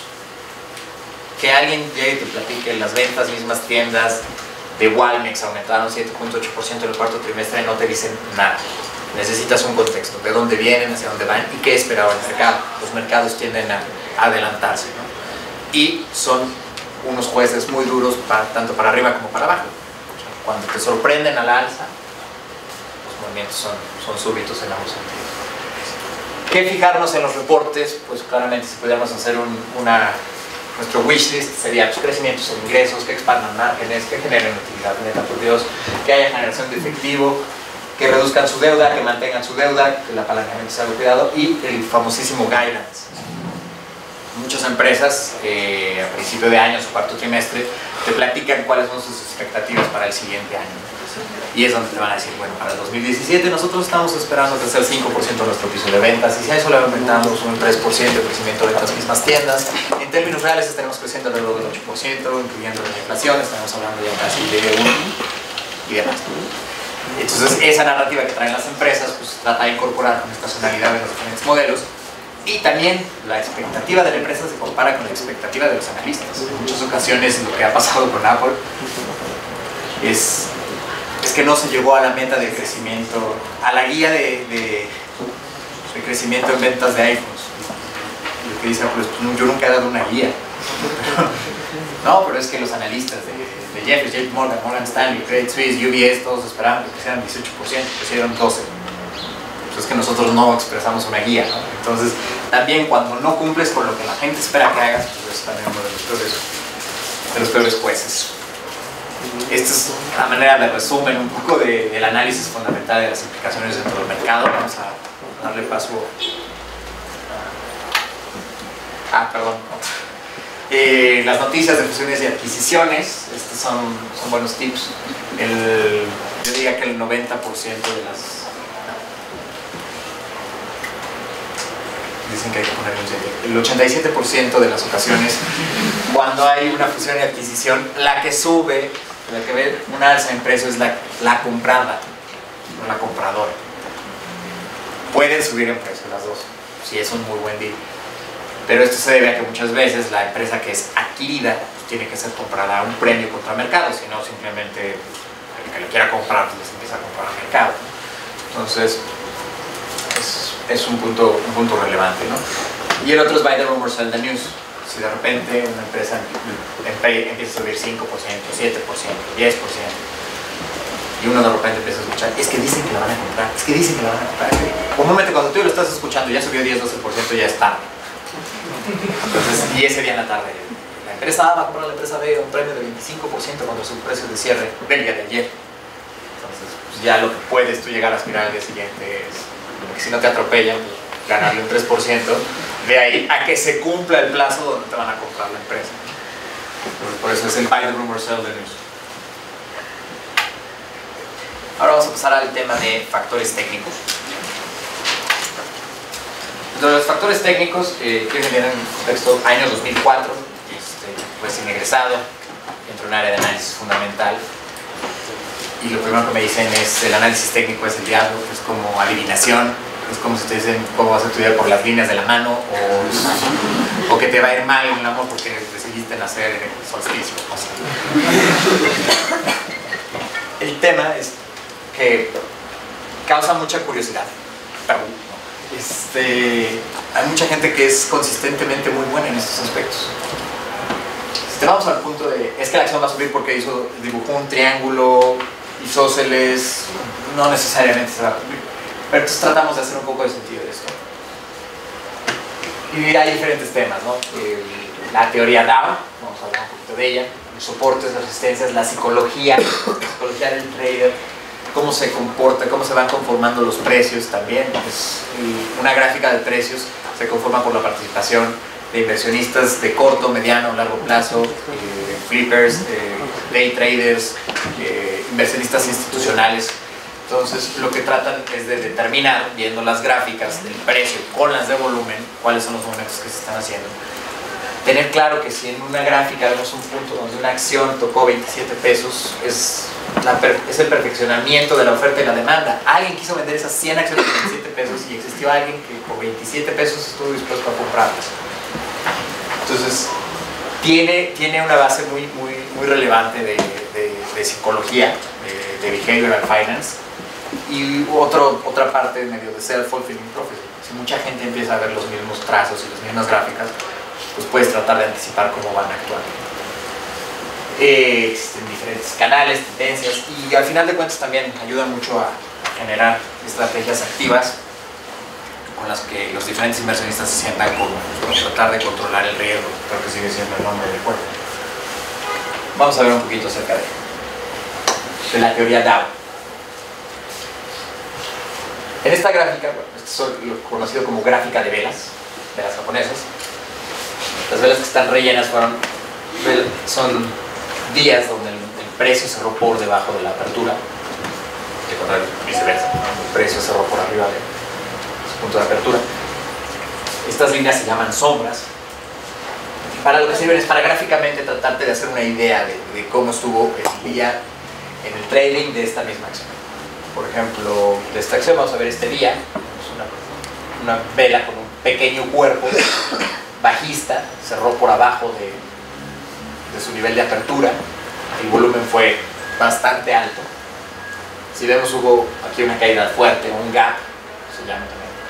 Que alguien llegue y te platique las ventas, mismas tiendas de Walmex aumentaron siete punto ocho por ciento en el cuarto trimestre, no te dicen nada. Necesitas un contexto, de dónde vienen, hacia dónde van y qué esperaba el mercado. Los mercados tienden a adelantarse, ¿no? Y son unos jueces muy duros para, tanto para arriba como para abajo. O sea, cuando te sorprenden a la alza, los movimientos son, son súbitos en ambos sentidos. ¿Qué fijarnos en los reportes? Pues claramente si pudiéramos hacer un, una, nuestro wishlist sería pues, crecimientos en ingresos, que expandan márgenes, que generen utilidad neta por Dios, que haya generación de efectivo, que reduzcan su deuda, que mantengan su deuda, que el apalancamiento sea algo cuidado y el famosísimo guidance. Muchas empresas eh, a principio de año, su cuarto trimestre, te platican cuáles son sus expectativas para el siguiente año. Y es donde te van a decir, bueno, para el dos mil diecisiete nosotros estamos esperando crecer cinco por ciento de nuestro piso de ventas y si a eso le aumentamos un tres por ciento de crecimiento de las mismas tiendas, en términos reales estaremos creciendo alrededor del ocho por ciento, incluyendo la inflación, estamos hablando ya casi de uno y demás. Entonces esa narrativa que traen las empresas pues trata de incorporar con estacionalidad en los diferentes modelos. Y también la expectativa de la empresa se compara con la expectativa de los analistas. En muchas ocasiones lo que ha pasado con Apple es, es que no se llegó a la meta de crecimiento, a la guía de, de, de crecimiento en ventas de iPhones. Y lo que dice, pues yo nunca he dado una guía. No, pero es que los analistas de, de Jefferies, J P Morgan, Morgan Stanley, Credit Suisse, U B S, todos esperaban que crecieran dieciocho por ciento, crecieron doce por ciento. Pues es que nosotros no expresamos una guía, ¿no? Entonces, también cuando no cumples con lo que la gente espera que hagas, pues es también uno de los peores, de los peores jueces. Esta es la manera de resumen un poco de, del análisis fundamental de las implicaciones dentro del mercado. Vamos a darle paso a... Ah, perdón. Eh, las noticias de fusiones y adquisiciones, estos son, son buenos tips. El, yo diría que el noventa por ciento de las... Dicen que hay que poner un siete. El ochenta y siete por ciento de las ocasiones, cuando hay una fusión y adquisición, la que sube, la que ve una alza en precio es la, la comprada, no la compradora. Pueden subir en precio las dos, si es un muy buen deal. Pero esto se debe a que muchas veces la empresa que es adquirida pues, tiene que ser comprada a un premio contra mercado, si no simplemente el que lo quiera comprar pues les empieza a comprar al mercado. Entonces es, es un, punto, un punto relevante, ¿no? Y el otro es buy the rumor, sell the news. Si de repente una empresa empieza a subir cinco por ciento, siete por ciento, diez por ciento y uno de repente empieza a escuchar, es que dicen que la van a comprar, es que dicen que la van a comprar. Comúnmente cuando tú lo estás escuchando ya subió diez, doce por ciento, ya es tarde. Entonces, y ese día en la tarde, la empresa A va a comprar a la empresa B un premio de veinticinco por ciento cuando su precio de cierre del día de ayer. Entonces, pues ya lo que puedes tú llegar a aspirar al día siguiente es, que si no te atropellan, pues, ganarle un tres por ciento, de ahí a que se cumpla el plazo donde te van a comprar la empresa. Entonces, por eso es el buy the rumor, sell the news. Ahora vamos a pasar al tema de factores técnicos. Dentro de los factores técnicos, eh, quiero entender en el contexto año dos mil cuatro, este, recién egresado, entro en un área de análisis fundamental y lo primero que me dicen es el análisis técnico es el diablo, es como adivinación, es como si te dicen cómo vas a estudiar por las líneas de la mano o, o que te va a ir mal en el amor porque decidiste nacer en el solsticio. O sea. El tema es que causa mucha curiosidad. Este, hay mucha gente que es consistentemente muy buena en estos aspectos. Este, vamos al punto de, es que la acción va a subir porque hizo, dibujó un triángulo, isósceles, no necesariamente se va a cumplir. Pero entonces tratamos de hacer un poco de sentido de esto. Y hay diferentes temas, ¿no? Eh, la teoría D A O, vamos a hablar un poquito de ella, los soportes, las resistencias, la psicología, la psicología del trader, cómo se comporta, cómo se van conformando los precios también. Pues, una gráfica de precios se conforma por la participación de inversionistas de corto, mediano, largo plazo, eh, flippers, eh, day traders, eh, inversionistas institucionales. Entonces, lo que tratan es de determinar, viendo las gráficas del precio con las de volumen, cuáles son los momentos que se están haciendo. Tener claro que si en una gráfica vemos un punto donde una acción tocó veintisiete pesos, es, la, es el perfeccionamiento de la oferta y la demanda. Alguien quiso vender esas cien acciones de veintisiete pesos y existió alguien que por veintisiete pesos estuvo dispuesto a comprarlas. Entonces, tiene, tiene una base muy, muy, muy relevante de, de, de psicología, de, de behavioral finance, y otro, otra parte medio de self-fulfilling prophecy. Si mucha gente empieza a ver los mismos trazos y las mismas gráficas, pues puedes tratar de anticipar cómo van a actuar. Eh, existen diferentes canales, tendencias, y al final de cuentas también ayuda mucho a generar estrategias activas con las que los diferentes inversionistas se sientan con, con tratar de controlar el riesgo. Creo que sigue siendo el nombre del juego. Vamos a ver un poquito acerca de, de la teoría D A O. En esta gráfica, bueno, esto es lo conocido como gráfica de velas, velas japonesas. Las velas que están rellenas fueron, son días donde el, el precio cerró por debajo de la apertura, de contrario, viceversa, el precio cerró por arriba de su punto de apertura. Estas líneas se llaman sombras. Para lo que sirven es para gráficamente tratarte de hacer una idea de, de cómo estuvo el día en el trading de esta misma acción. Por ejemplo, de esta acción vamos a ver este día, es una, una vela con un pequeño cuerpo bajista, cerró por abajo de, de su nivel de apertura, el volumen fue bastante alto. Si vemos, hubo aquí una caída fuerte, un gap, se llama también,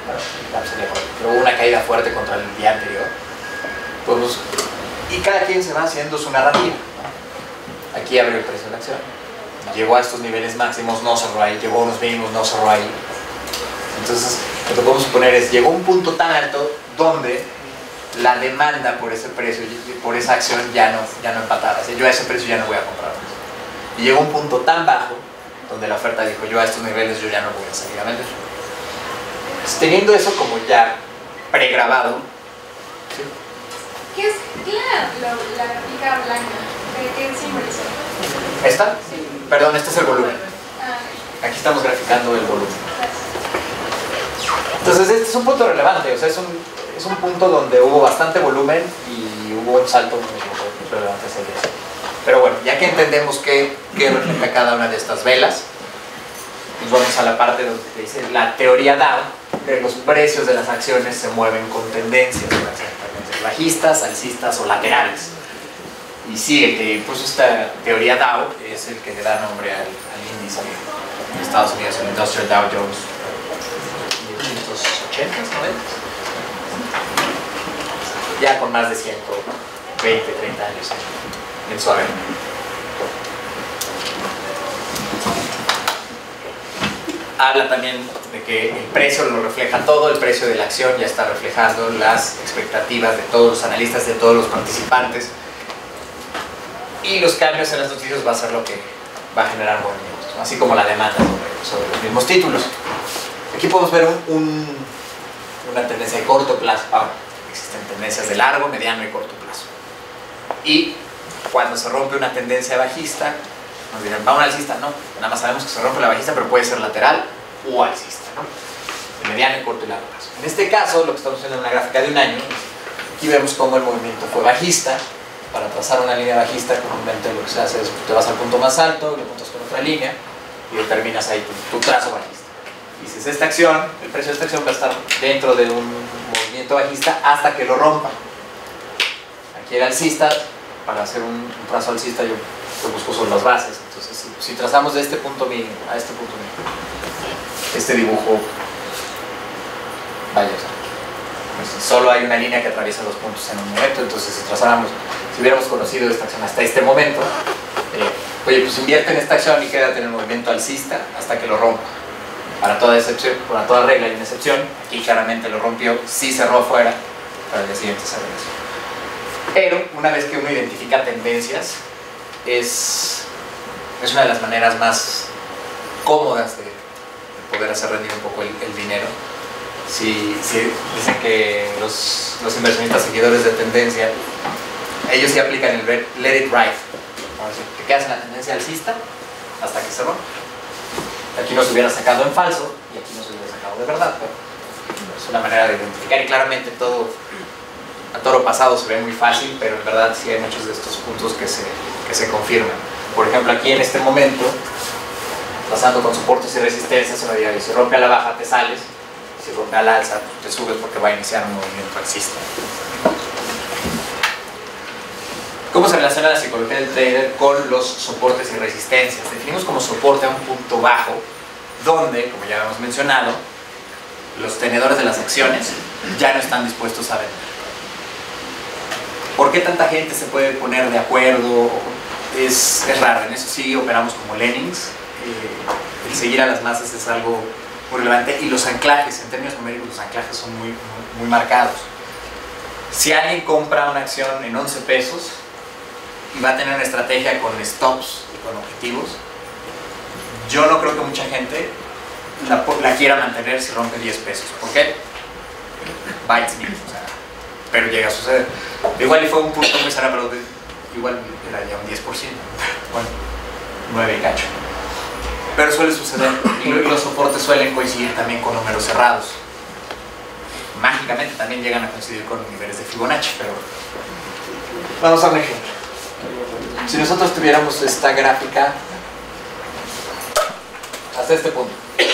bueno, pero hubo una caída fuerte contra el día anterior, pues, y cada quien se va haciendo su narrativa. Aquí abrió el precio de la acción, llegó a estos niveles máximos, no cerró ahí, llegó a unos mínimos, no cerró ahí. Entonces, lo que podemos suponer es, llegó a un punto tan alto donde la demanda por ese precio, por esa acción ya no, ya no empataba. O sea, yo a ese precio ya no voy a comprar más. Y llegó a un punto tan bajo donde la oferta dijo, yo a estos niveles yo ya no voy a salir a vender. Pues, teniendo eso como ya pregrabado, ¿sí? ¿Qué es la, la, la gráfica blanca? ¿Qué, qué simboliza? ¿Esta? Sí. Perdón, este es el volumen. Ah, Aquí estamos graficando el volumen. Entonces este es un punto relevante, o sea, es un, es un punto donde hubo bastante volumen y hubo un salto muy relevante hacia eso. Pero bueno, ya que entendemos qué, qué refleja cada una de estas velas, nos vamos a la parte donde te dice la teoría Dow, que los precios de las acciones se mueven con tendencias, exactamente, bajistas, alcistas o laterales. Y sí, el que puso esta teoría Dow es el que le da nombre al, al índice de Estados Unidos, el Industrial Dow Jones. ochocientos ochenta, noventa, ya con más de ciento veinte, treinta años en su haber. Habla también de que el precio lo refleja todo, el precio de la acción ya está reflejando las expectativas de todos los analistas, de todos los participantes, y los cambios en las noticias va a ser lo que va a generar movimientos, ¿no? Así como la demanda sobre, sobre los mismos títulos. Aquí podemos ver un, un, una tendencia de corto plazo. Ah, existen tendencias de largo, mediano y corto plazo. Y cuando se rompe una tendencia bajista, nos dirán, ¿va una alcista? No, nada más sabemos que se rompe la bajista, pero puede ser lateral o alcista, ¿no? De mediano, y corto y largo plazo. En este caso, lo que estamos viendo en una gráfica de un año, aquí vemos cómo el movimiento fue bajista. Para trazar una línea bajista, comúnmente lo que se hace es te vas al punto más alto, le montas con otra línea y determinas ahí tu, tu trazo bajista. Dices, esta acción, el precio de esta acción va a estar dentro de un movimiento bajista hasta que lo rompa. Aquí el alcista, para hacer un, un trazo alcista yo lo busco sobre las bases. Entonces, si, si trazamos de este punto mínimo a este punto mínimo, este dibujo, vaya, o sea, pues solo hay una línea que atraviesa los puntos en un momento. Entonces, si trazáramos, si hubiéramos conocido esta acción hasta este momento, eh, oye, pues invierte en esta acción y quédate en el movimiento alcista hasta que lo rompa. Para toda excepción, para toda regla hay una excepción. Aquí claramente lo rompió, sí cerró afuera, para el día siguiente se regresó. Pero una vez que uno identifica tendencias, es, es una de las maneras más cómodas de, de poder hacer rendir un poco el, el dinero. Si, si dicen que los, los inversionistas seguidores de tendencia, ellos sí aplican el let it ride. Te quedas en la tendencia alcista hasta que cerró. Aquí nos hubiera sacado en falso y aquí nos hubiera sacado de verdad, pero es una manera de identificar, y claramente todo a toro pasado se ve muy fácil, pero en verdad sí hay muchos de estos puntos que se, que se confirman. Por ejemplo, aquí en este momento, pasando con soportes y resistencias, uno diría, si rompe a la baja te sales, si rompe al alza te subes porque va a iniciar un movimiento alcista. ¿Cómo se relaciona la psicología del trader con los soportes y resistencias? Definimos como soporte a un punto bajo, donde, como ya hemos mencionado, los tenedores de las acciones ya no están dispuestos a vender. ¿Por qué tanta gente se puede poner de acuerdo? Es, es raro, en eso sí operamos como lemmings. Eh, el seguir a las masas es algo muy relevante, y los anclajes, en términos numéricos, los anclajes son muy, muy, muy marcados. Si alguien compra una acción en once pesos, y va a tener una estrategia con stops y con objetivos, yo no creo que mucha gente la, la quiera mantener si rompe diez pesos. ¿Por qué? Bites me, o sea, pero llega a suceder. Igual y fue un punto muy cerrado, pero de, igual era ya un diez por ciento. Bueno, nueve y cacho. Pero suele suceder, y los soportes suelen coincidir también con números cerrados. Mágicamente también llegan a coincidir con niveles de Fibonacci, pero vamos a un ejemplo. Si nosotros tuviéramos esta gráfica hasta este punto,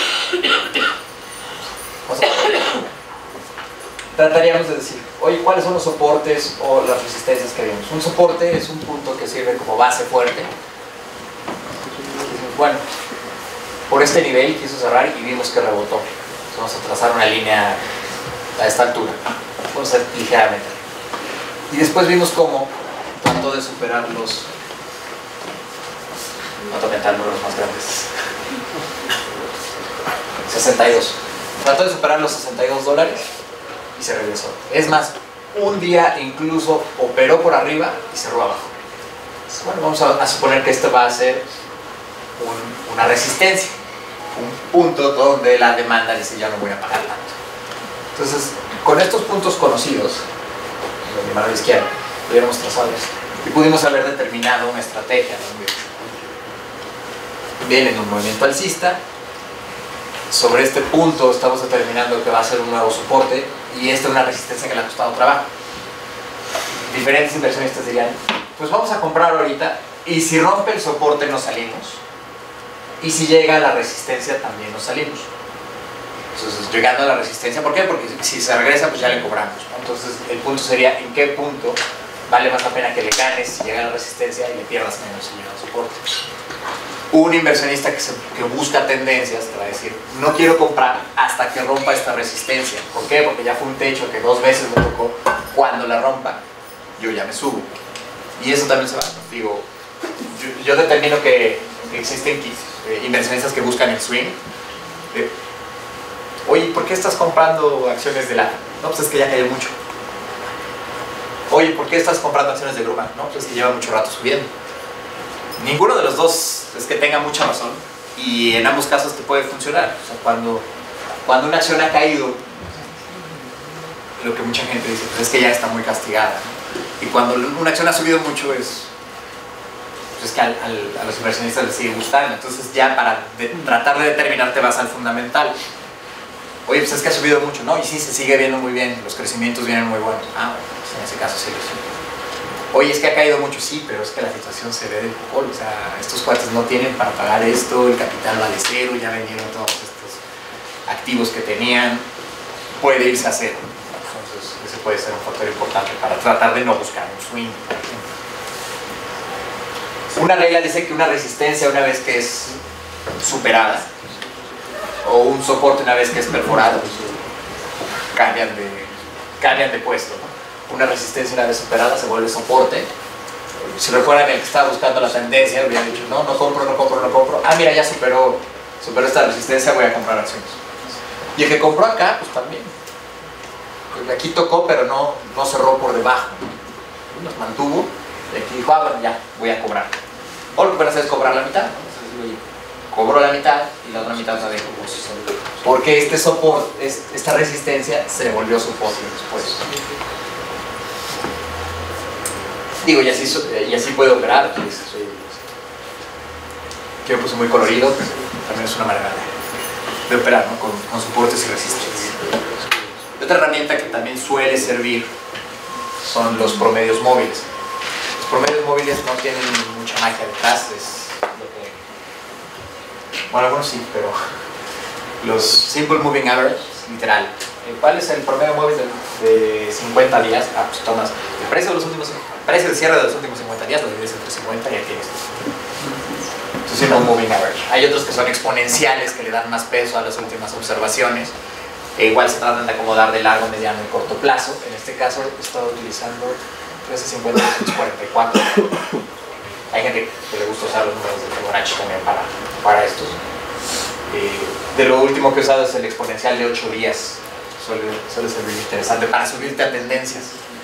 trataríamos de decir, oye, ¿cuáles son los soportes o las resistencias que vemos? Un soporte es un punto que sirve como base fuerte. Bueno, por este nivel quiso cerrar y vimos que rebotó. Vamos a trazar una línea a esta altura. Vamos a ser ligeramente. Y después vimos cómo trató de superar los... No te aumentar números más grandes. sesenta y dos. Trató de superar los sesenta y dos dólares y se regresó. Es más, un día incluso operó por arriba y cerró abajo. Bueno, vamos a, a suponer que esto va a ser un, una resistencia, un punto donde la demanda dice ya no voy a pagar tanto. Entonces, con estos puntos conocidos, de mi mano izquierda, pudiéramos trazar esto y pudimos haber determinado una estrategia donde viene un movimiento alcista. Sobre este punto estamos determinando que va a ser un nuevo soporte y esta es una resistencia que le ha costado trabajo. Diferentes inversionistas dirían, pues vamos a comprar ahorita y si rompe el soporte nos salimos y si llega a la resistencia también nos salimos. Entonces, llegando a la resistencia, ¿por qué? Porque si se regresa pues ya le cobramos, ¿no? Entonces el punto sería en qué punto vale más la pena que le ganes si llega a la resistencia y le pierdas menos si llega al soporte. Un inversionista que, se, que busca tendencias te va a decir, no quiero comprar hasta que rompa esta resistencia. ¿Por qué? Porque ya fue un techo que dos veces me tocó. Cuando la rompa, yo ya me subo. Y eso también se va. Digo, yo, yo determino que, que existen eh, inversionistas que buscan el swing. Eh, Oye, ¿por qué estás comprando acciones de la? No, pues es que ya cayó mucho. Oye, ¿por qué estás comprando acciones de Gruma? No, pues es que lleva mucho rato subiendo. Ninguno de los dos es que tenga mucha razón y en ambos casos te puede funcionar. O sea, cuando, cuando una acción ha caído, lo que mucha gente dice, pues es que ya está muy castigada, ¿no? Y cuando una acción ha subido mucho es, pues es que al, al, a los inversionistas les sigue gustando. Entonces ya para de, tratar de determinar te vas al fundamental. Oye, pues es que ha subido mucho, ¿no? Y sí, se sigue viendo muy bien, los crecimientos vienen muy buenos. Ah, bueno, pues en ese caso sí, sí. Oye, es que ha caído mucho, sí, pero es que la situación se ve del fútbol. O sea, estos cuates no tienen para pagar esto, el capital vale cero, ya vendieron todos estos activos que tenían, puede irse a cero. Entonces, ese puede ser un factor importante para tratar de no buscar un swing, por ejemplo. Una regla dice que una resistencia, una vez que es superada, o un soporte una vez que es perforado, cambian de, cambian de puesto, ¿no? Una resistencia una vez superada se vuelve soporte. Si recuerdan el que estaba buscando la tendencia, había dicho, no, no compro, no compro, no compro. Ah, mira, ya superó, superó esta resistencia, voy a comprar acciones. Y el que compró acá, pues también. Pues aquí tocó, pero no, no cerró por debajo. Nos mantuvo, y aquí dijo, ah, bueno, ya, voy a cobrar. O lo que van a hacer es cobrar la mitad, ¿no? Cobró la mitad y la otra mitad la dejó. Porque este soporte, esta resistencia se volvió soporte después. Digo, y así, y así puede operar. Pues, yo puse muy colorido, pero también es una manera de, de operar, ¿no? con, con soportes y resistencias. Otra herramienta que también suele servir son los promedios móviles. Los promedios móviles no tienen mucha magia detrás. Es, Bueno, algunos sí, pero los Simple Moving Average, literal. ¿Cuál es el promedio móvil de, de cincuenta días? Ah, pues tomas el precio de los últimos, el precio de cierre de los últimos cincuenta días, lo divides entre cincuenta y aquí tienes. Entonces, Simple Moving Average. Hay otros que son exponenciales, que le dan más peso a las últimas observaciones. E igual se tratan de acomodar de largo, mediano y corto plazo. En este caso, he estado utilizando trescientos cincuenta y trescientos cuarenta y cuatro. Hay gente que le gusta usar los números de Fibonacci también para, para estos. Eh, de lo último que he usado es el exponencial de ocho días. Suele, suele ser muy interesante para subirte a tendencias.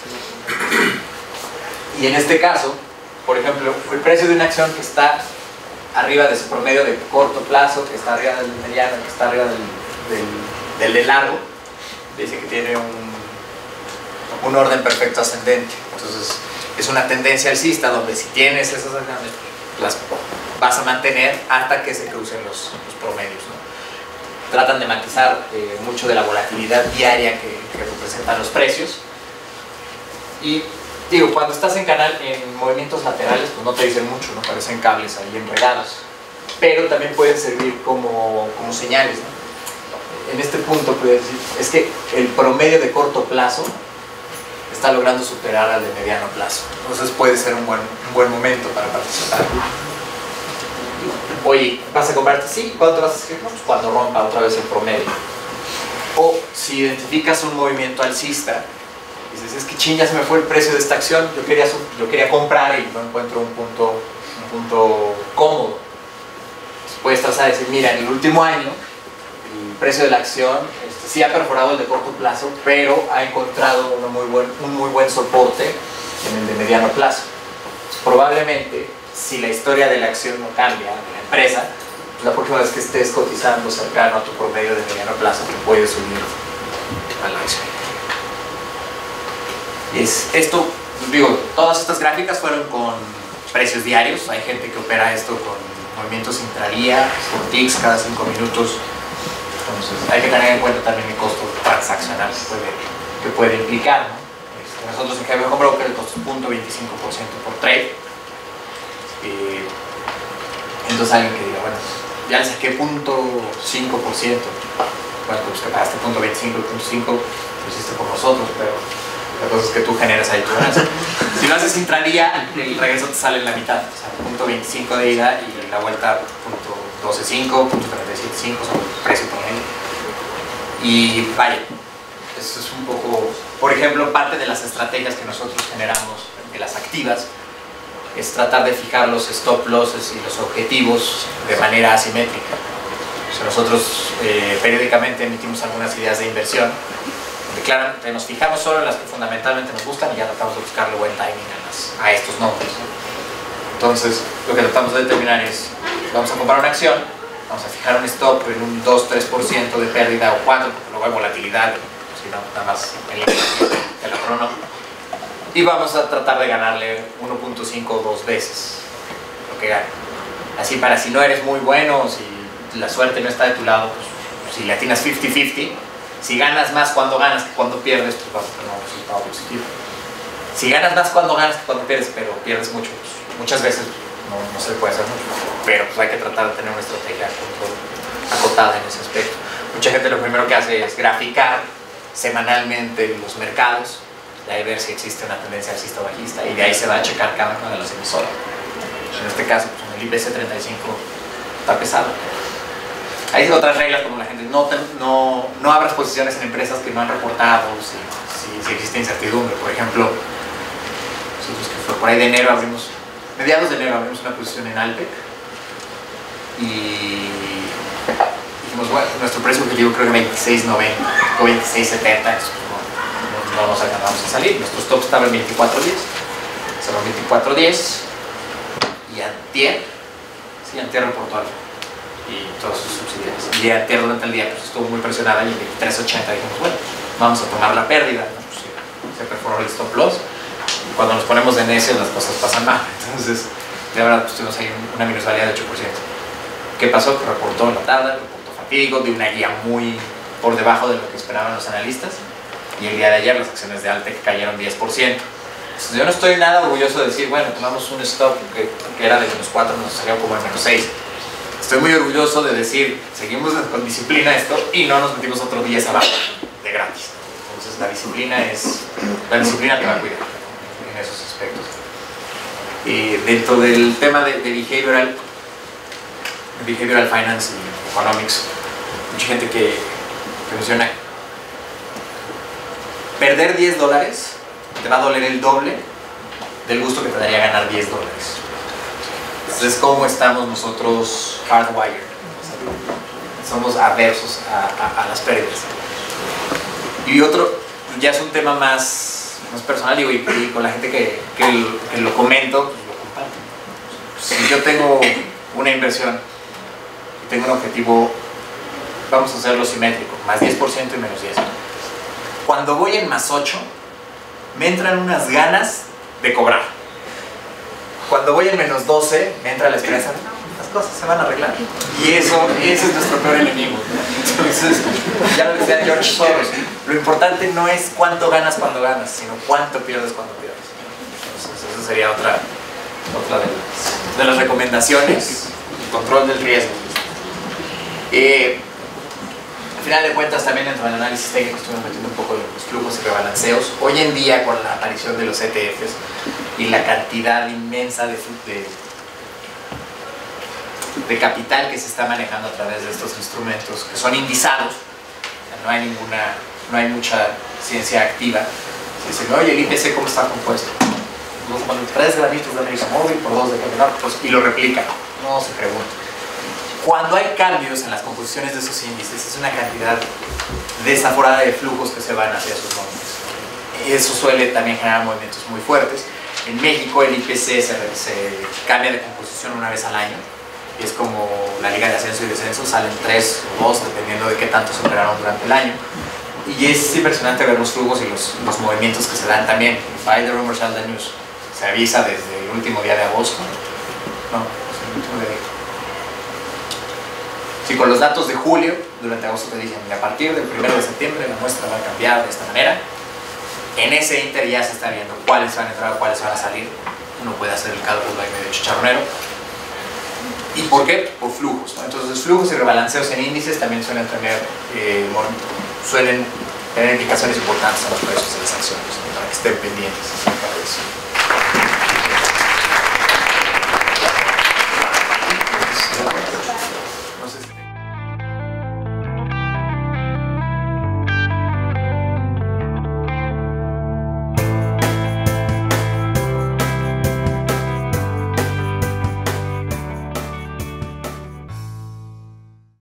Y en este caso, por ejemplo, el precio de una acción que está arriba de su promedio de corto plazo, que está arriba del mediano, que está arriba del, del, del de largo, dice que tiene un, un orden perfecto ascendente. Entonces, es una tendencia alcista donde si tienes esas acciones, las vas a mantener hasta que se crucen los, los promedios, ¿no? Tratan de matizar eh, mucho de la volatilidad diaria que, que representan los precios. Y digo, cuando estás en canal en movimientos laterales, pues no te dicen mucho, ¿no? Parecen cables ahí enredados. Pero también pueden servir como, como señales, ¿no? En este punto puedes decir, es que el promedio de corto plazo está logrando superar al de mediano plazo. Entonces puede ser un buen, un buen momento para participar. Oye, ¿vas a comprarte? Sí. ¿Cuánto vas a escribir? No, pues cuando rompa otra vez el promedio. si identificas un movimiento alcista, dices, es que ching, ya se me fue el precio de esta acción, yo quería, yo quería comprar y no encuentro un punto, un punto cómodo. Entonces puedes trazar y decir, mira, en el último año el precio de la acción este, sí ha perforado el de corto plazo, pero ha encontrado uno muy buen, un muy buen soporte en el de mediano plazo. Entonces, probablemente, si la historia de la acción no cambia, de la empresa, la próxima vez que estés cotizando cercano a tu promedio de mediano plazo, te puedes subir a la acción. Es, esto, digo, todas estas gráficas fueron con precios diarios. Hay gente que opera esto con movimientos intradía, por ticks cada cinco minutos. Entonces hay que tener en cuenta también el costo transaccional que puede, que puede implicar, ¿no? Este, nosotros en G B Home Broker el costo es cero punto veinticinco por ciento por trade. Eh, entonces alguien que diga, bueno, ya le saqué cero punto cinco por ciento. Bueno, pues que pagaste cero punto veinticinco y cero punto cinco lo hiciste por nosotros, pero la cosa es que tú generas ahí tu ganancia. Si lo haces intradía, el regreso te sale en la mitad, o sea, cero punto veinticinco de ida y la vuelta cero punto doce cinco, cero punto treinta y siete cinco sobre el precio promedio. Y vaya, eso es un poco, por ejemplo, parte de las estrategias que nosotros generamos, de las activas, es tratar de fijar los stop losses y los objetivos de manera asimétrica. O sea, nosotros eh, periódicamente emitimos algunas ideas de inversión, donde claramente nos fijamos solo en las que fundamentalmente nos gustan y ya tratamos de buscarle buen timing a, las, a estos nombres. Entonces, lo que tratamos de determinar es, vamos a comprar una acción, vamos a fijar un stop en un dos a tres por ciento de pérdida o cuatro, porque luego hay volatilidad, si no, nada más en la, en la crono. Y vamos a tratar de ganarle uno punto cinco o dos veces lo que gana. Así para si no eres muy bueno, si la suerte no está de tu lado, pues, si le atinas cincuenta cincuenta, si ganas más cuando ganas que cuando pierdes, pues vas a tener un resultado positivo. Si ganas más cuando ganas que cuando pierdes, pero pierdes mucho, pues, muchas veces no, no se puede hacer mucho. Pero pues hay que tratar de tener una estrategia acotada en ese aspecto. Mucha gente lo primero que hace es graficar semanalmente los mercados, de ahí ver si existe una tendencia alcista o bajista, y de ahí se va a checar cada una de las emisoras. En este caso, pues, en el I P C treinta y cinco está pesado. Hay otras reglas como la gente, no, te, no, no abras posiciones en empresas que no han reportado, si, si, si existe incertidumbre. Por ejemplo, nosotros que fue por ahí de enero abrimos, mediados de enero abrimos una posición en Alpec y dijimos, bueno, nuestro precio objetivo creo que veintiséis noventa o veintiséis setenta, no nos acabamos de salir, nuestro stop estaba en veinticuatro diez, cerró veinticuatro diez y antier, sí, antier reportó algo y todas sus subsidiarias, y antier durante el día pues, estuvo muy presionada y en veintitrés ochenta dijimos, bueno, vamos a tomar la pérdida, ¿no? Pues, se perforó el stop loss y cuando nos ponemos de necios las cosas pasan mal, entonces de verdad pues, tuvimos ahí una minusvalía de ocho por ciento. ¿Qué pasó? Que reportó en la tarde, reportó fatídico, de una guía muy por debajo de lo que esperaban los analistas. Y el día de ayer las acciones de Alpec cayeron diez por ciento. Entonces, yo no estoy nada orgulloso de decir, bueno, tomamos un stop que, que era de menos cuatro, nos salió como en menos seis. Estoy muy orgulloso de decir, seguimos con disciplina esto y no nos metimos otro diez abajo de gratis. Entonces la disciplina es, la disciplina te va a cuidar en esos aspectos. Y dentro del tema de, de behavioral, behavioral finance y economics, mucha gente que, que menciona perder diez dólares te va a doler el doble del gusto que te daría ganar diez dólares. Entonces, ¿cómo estamos nosotros hardwired? O sea, somos aversos a, a, a las pérdidas. Y otro, ya es un tema más, más personal, digo, y, y con la gente que, que, lo, que lo comento, pues lo comparto. Si yo tengo una inversión y tengo un objetivo, vamos a hacerlo simétrico, más diez por ciento y menos diez por ciento. Cuando voy en más ocho, me entran unas ganas de cobrar. Cuando voy en menos doce, me entra la esperanza, las cosas se van a arreglar. Y eso, ese es nuestro peor enemigo. Entonces, ya lo decía George Soros, lo importante no es cuánto ganas cuando ganas, sino cuánto pierdes cuando pierdes. Entonces, esa sería otra, otra de, las, de las recomendaciones, el control del riesgo. Eh, Al final de cuentas, también dentro del análisis técnico estuvimos metiendo un poco de los flujos y rebalanceos. Hoy en día, con la aparición de los E T Fs y la cantidad inmensa de, de, de capital que se está manejando a través de estos instrumentos, que son indizados, no hay ninguna, no hay mucha ciencia activa. Se dice, oye, el I P C, ¿cómo está compuesto? Nos ponen tres granitos de América Móvil por dos de California, pues, y lo replican. No se pregunta. Cuando hay cambios en las composiciones de esos índices, es una cantidad desaforada de flujos que se van hacia esos móviles. Eso suele también generar movimientos muy fuertes. En México el I P C se, se cambia de composición una vez al año. Y es como la liga de ascenso y descenso, salen tres o dos dependiendo de qué tanto se operaron durante el año. Y es impresionante ver los flujos y los, los movimientos que se dan también. By the rumor shall the news. Se avisa desde el último día de agosto. No, es el último día. Si con los datos de julio, durante agosto te dicen, y a partir del primero de septiembre la muestra va a cambiar de esta manera, en ese inter ya se está viendo cuáles van a entrar, cuáles van a salir. Uno puede hacer el cálculo ahí medio chicharronero. ¿Y por qué? Por flujos, ¿no? Entonces los flujos y rebalanceos en índices también suelen tener, eh, suelen tener implicaciones importantes a los precios de las acciones, ¿no? Para que estén pendientes acerca de eso.